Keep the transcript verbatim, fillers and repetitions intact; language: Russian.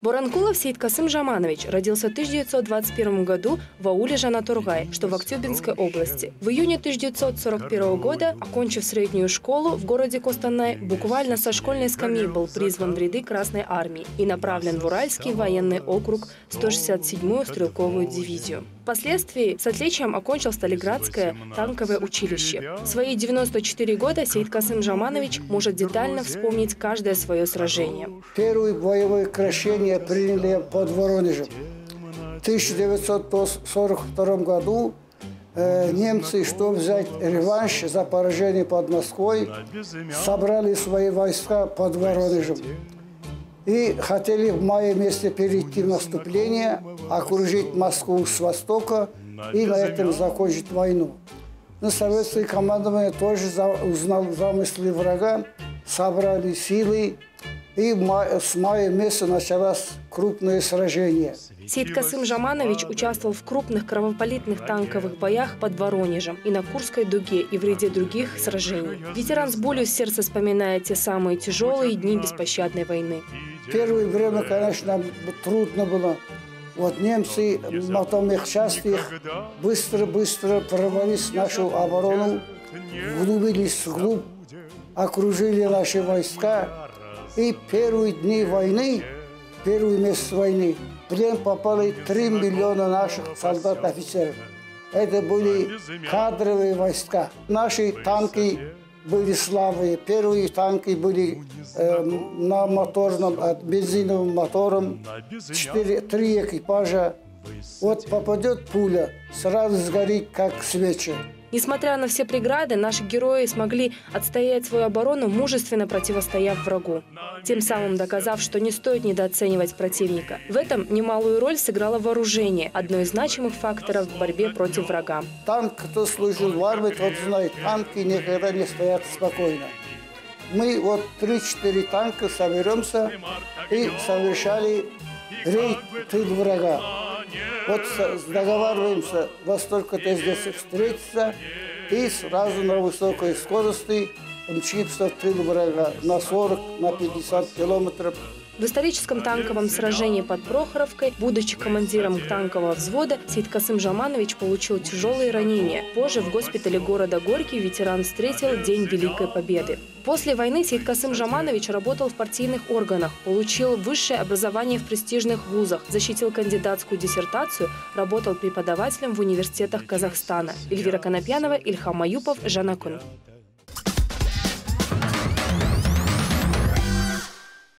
Боранкулов Сейткасым Жаманович родился в тысяча девятьсот двадцать первом году в ауле Жанатургай, что в Актюбинской области. В июне тысяча девятьсот сорок первого года, окончив среднюю школу в городе Костанай, буквально со школьной скамьи был призван в ряды Красной армии и направлен в Уральский военный округ сто шестьдесят седьмую стрелковую дивизию. Впоследствии с отличием окончил Сталинградское танковое училище. В свои девяносто четыре года Сейткасым Жаманович может детально вспомнить каждое свое сражение. Первое боевое крещение приняли под Воронежем. В тысяча девятьсот сорок втором году э, немцы, чтобы взять реванш за поражение под Москвой, собрали свои войска под Воронежем. И хотели в мае месяце перейти в наступление, окружить Москву с востока и на этом закончить войну. Но советское командование тоже узнало замыслы врага, собрали силы, и с мая месяца началось крупное сражение. Сейткасым Жаманович участвовал в крупных кровопролитных танковых боях под Воронежем и на Курской дуге и в ряде других сражений. Ветеран с болью в сердце вспоминает те самые тяжелые дни беспощадной войны. Первое время, конечно, трудно было. Вот немцы в мотомых частях быстро-быстро прорвались в нашу оборону, вглубились вглубь, окружили наши войска. И первые дни войны, первый месяц войны, в плен попали три миллиона наших солдат-офицеров. Это были кадровые войска. Наши танки были слабые. Первые танки были э, на моторном, бензиновым мотором. Четыре, три экипажа. Вот попадет пуля, сразу сгорит, как свеча. Несмотря на все преграды, наши герои смогли отстоять свою оборону, мужественно противостояв врагу, тем самым доказав, что не стоит недооценивать противника. В этом немалую роль сыграло вооружение, одно из значимых факторов в борьбе против врага. Танк, кто служил в армии, тот знает, танки никогда не стоят спокойно. Мы вот три-четыре танка соберемся и совершали рейд тыл врага. Вот договариваемся, во столько-то здесь встретиться и сразу на высокой скорости мчимся в тыл врага на сорок, на пятьдесят километров. В историческом танковом сражении под Прохоровкой, будучи командиром танкового взвода, Сейткасым Жаманович получил тяжелые ранения. Позже в госпитале города Горький ветеран встретил День Великой Победы. После войны Сейткасым Жаманович работал в партийных органах, получил высшее образование в престижных вузах, защитил кандидатскую диссертацию, работал преподавателем в университетах Казахстана. Эльвира Конопьянова, Ильхам Аюпов, Жанакун.